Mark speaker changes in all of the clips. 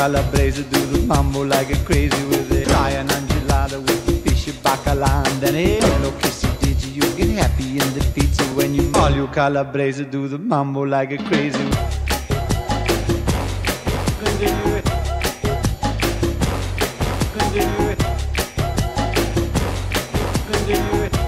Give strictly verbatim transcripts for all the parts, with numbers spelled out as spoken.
Speaker 1: calabrese do the mambo like a crazy with the Italian enchilada with the fishy bacala and then a hello kissy digi. You get happy in the pizza when you all you calabrese do the mambo like a crazy. Continue it. Continue it. Continue it.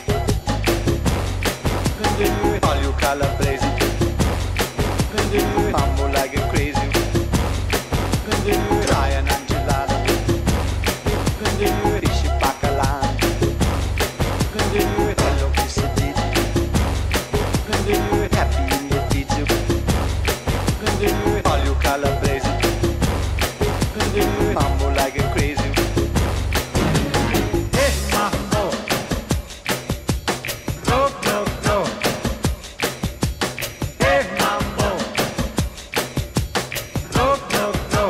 Speaker 1: Continue it. All you calabrese continue it. Mambo like a crazy. Continue it. Italian enchilada. Continue it. Fishy bacala. Continue it. Hello kissy digi. Continue it. Happy in the pizza. Continue it. All you calabrese continue it. Mambo like a crazy. Hey mambo, go go go. Hey mambo, go go go.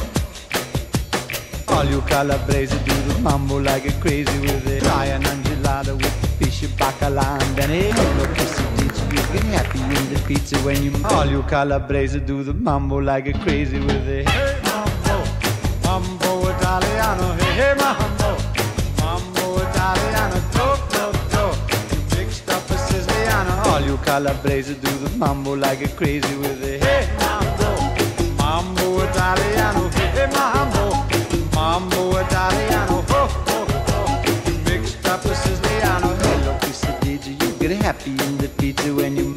Speaker 1: All you calabrese do the mambo like a crazy with the Italian enchilada with the fishy bacala and then hey look kissy digi. You get happy in the pizza when you all you calabrese do the mambo like a crazy with the hey mambo, mambo Italiano, hey hey mambo, mambo Italiano, go go go. You mixed up a Siciliano. All you calabrese do the mambo like a crazy with the hey mambo, mambo Italiano, hey hey mambo, mambo Italiano, ho ho ho. You mixed up a Siciliano. Hello kissy digi. You get happy in the pizza when you